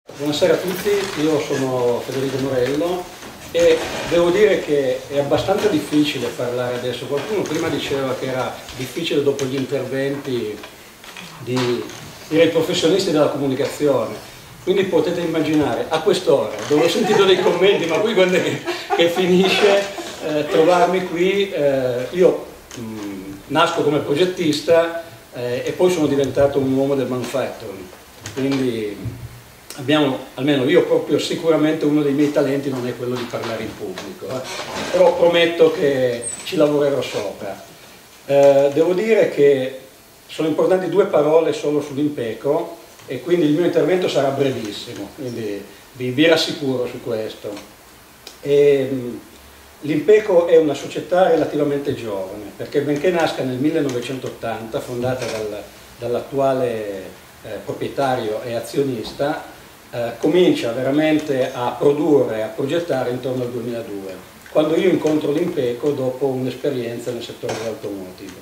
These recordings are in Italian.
Buonasera a tutti, io sono Federico Morello e devo dire che è abbastanza difficile parlare adesso. Qualcuno prima diceva che era difficile dopo gli interventi dei professionisti della comunicazione, quindi potete immaginare a quest'ora, dove ho sentito dei commenti, ma qui quando è che finisce, trovarmi qui. Io nasco come progettista e poi sono diventato un uomo del manufacturing, quindi abbiamo, almeno io proprio sicuramente uno dei miei talenti non è quello di parlare in pubblico, però prometto che ci lavorerò sopra. Devo dire che sono importanti due parole solo sull'Inpeco e quindi il mio intervento sarà brevissimo, quindi vi rassicuro su questo. L'Inpeco è una società relativamente giovane, perché benché nasca nel 1980, fondata dall'attuale proprietario e azionista, comincia veramente a produrre, a progettare intorno al 2002, quando io incontro l'Inpeco dopo un'esperienza nel settore dell'automotive.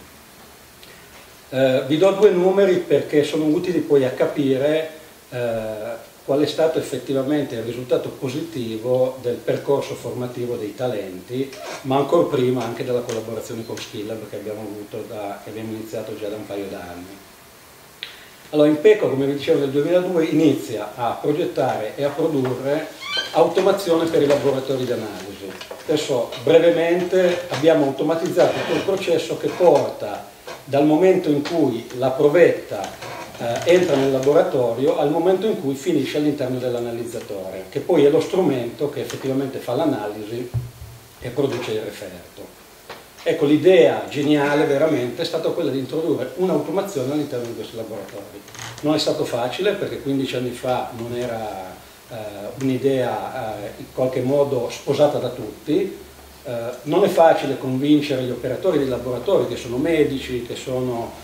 Vi do due numeri perché sono utili poi a capire qual è stato effettivamente il risultato positivo del percorso formativo dei talenti, ma ancora prima anche della collaborazione con Skillab che abbiamo iniziato già da un paio d'anni. Allora, Inpeco, come vi dicevo, nel 2002 inizia a progettare e a produrre automazione per i laboratori di analisi. Adesso, brevemente, abbiamo automatizzato quel processo che porta dal momento in cui la provetta entra nel laboratorio al momento in cui finisce all'interno dell'analizzatore, che poi è lo strumento che effettivamente fa l'analisi e produce il referto. Ecco, l'idea geniale veramente è stata quella di introdurre un'automazione all'interno di questi laboratori. Non è stato facile perché 15 anni fa non era un'idea in qualche modo sposata da tutti. Non è facile convincere gli operatori dei laboratori, che sono medici, che sono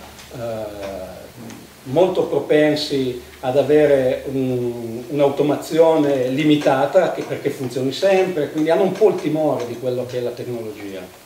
molto propensi ad avere un'automazione limitata perché funzioni sempre, quindi hanno un po' il timore di quello che è la tecnologia.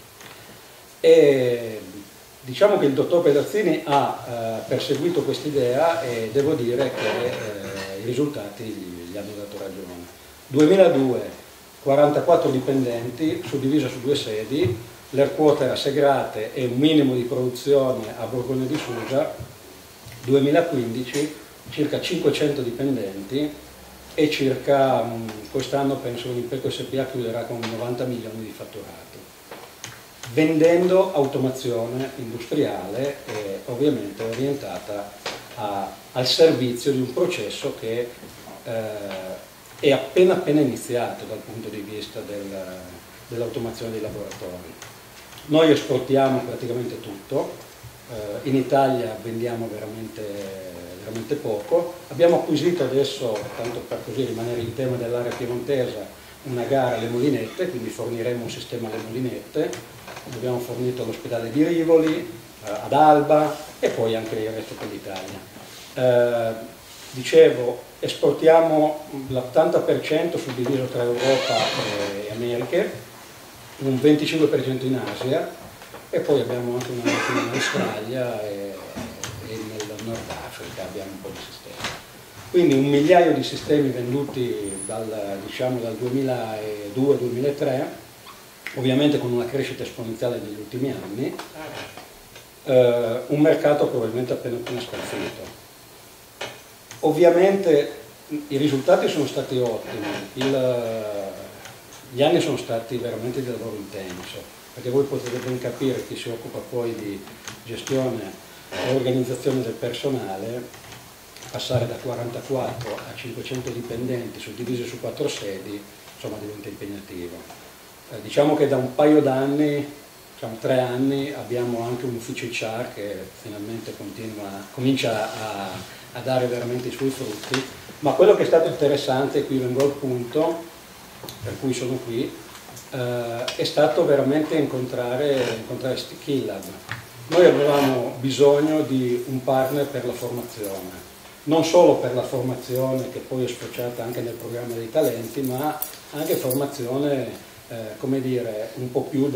E diciamo che il dottor Pedazzini ha perseguito quest'idea e devo dire che i risultati gli hanno dato ragione. 2002, 44 dipendenti, suddivisa su 2 sedi, l'Airquoter a Segrate e un minimo di produzione a Borgogna di Susa. 2015, circa 500 dipendenti e circa, quest'anno penso che l'Inpeco SpA chiuderà con 90 milioni di fatturati, vendendo automazione industriale ovviamente orientata al servizio di un processo che è appena iniziato dal punto di vista dell'automazione dei laboratori. Noi esportiamo praticamente tutto, in Italia vendiamo veramente poco. Abbiamo acquisito adesso, tanto per così rimanere in tema dell'area piemontesa, una gara alle molinette, quindi forniremo un sistema alle molinette. Abbiamo fornito all'ospedale di Rivoli, ad Alba e poi anche il resto dell'Italia. Dicevo, esportiamo l'80% suddiviso tra Europa e Americhe, un 25% in Asia e poi abbiamo anche una macchina in Australia e nel Nord Africa abbiamo un po' di sistemi. Quindi 1 migliaio di sistemi venduti dal 2002-2003, ovviamente con una crescita esponenziale negli ultimi anni, un mercato probabilmente appena scalfito. Ovviamente i risultati sono stati ottimi, gli anni sono stati veramente di lavoro intenso, perché voi potete ben capire, chi si occupa poi di gestione e organizzazione del personale, passare da 44 a 500 dipendenti suddivisi su 4 sedi, insomma diventa impegnativo. Diciamo che da un paio d'anni, diciamo 3 anni, abbiamo anche un ufficio HR che finalmente comincia a dare veramente i suoi frutti, ma quello che è stato interessante, e qui vengo al punto per cui sono qui, è stato veramente incontrare Skillab. Noi avevamo bisogno di un partner per la formazione, non solo per la formazione che poi è sfociata anche nel programma dei talenti, ma anche formazione, come dire, un po' più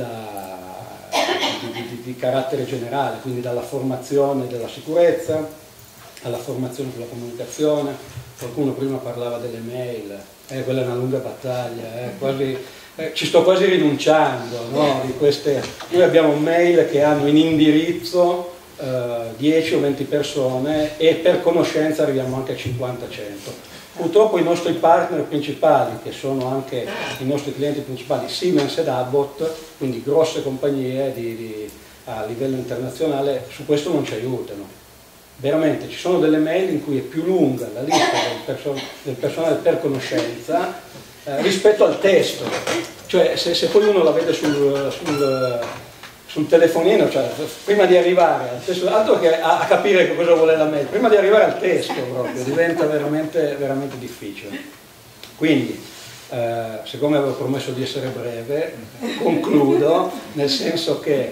di carattere generale, quindi dalla formazione della sicurezza, alla formazione sulla comunicazione. Qualcuno prima parlava delle mail, quella è una lunga battaglia, ci sto quasi rinunciando, no? Noi abbiamo mail che hanno in indirizzo 10 o 20 persone e per conoscenza arriviamo anche a 50-100. Purtroppo i nostri partner principali, che sono anche i nostri clienti principali, Siemens ed Abbott, quindi grosse compagnie a livello internazionale, su questo non ci aiutano. Veramente ci sono delle mail in cui è più lunga la lista del personale per conoscenza rispetto al testo. Cioè se poi uno la vede sul telefonino, cioè, prima di arrivare al testo, altro che a capire che cosa vuole la mail, prima di arrivare al testo proprio, diventa veramente, veramente difficile. Quindi, siccome avevo promesso di essere breve, concludo, nel senso che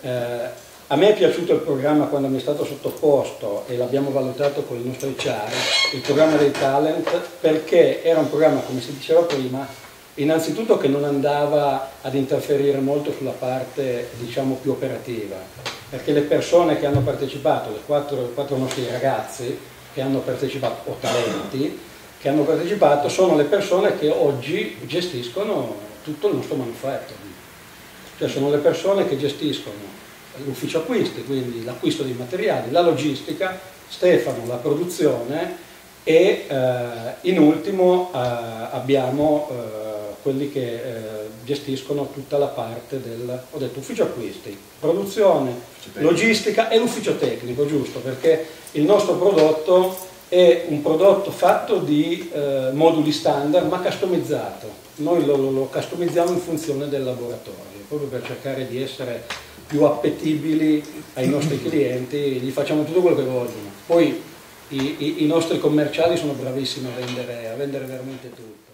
a me è piaciuto il programma quando mi è stato sottoposto e l'abbiamo valutato con il nostro HR, il programma dei talent, perché era un programma, come si diceva prima, innanzitutto che non andava ad interferire molto sulla parte, diciamo, più operativa, perché le persone che hanno partecipato, i quattro nostri ragazzi che hanno partecipato, o talenti, che hanno partecipato, sono le persone che oggi gestiscono tutto il nostro manufacturing. Cioè sono le persone che gestiscono l'ufficio acquisti, quindi l'acquisto dei materiali, la logistica, Stefano la produzione e in ultimo abbiamo quelli che gestiscono tutta la parte ho detto ufficio acquisti, produzione, logistica e l'ufficio tecnico, giusto, perché il nostro prodotto è un prodotto fatto di moduli standard ma customizzato. Noi lo customizziamo in funzione del laboratorio, proprio per cercare di essere più appetibili ai nostri clienti, gli facciamo tutto quello che vogliono. Poi i nostri commerciali sono bravissimi a vendere veramente tutto.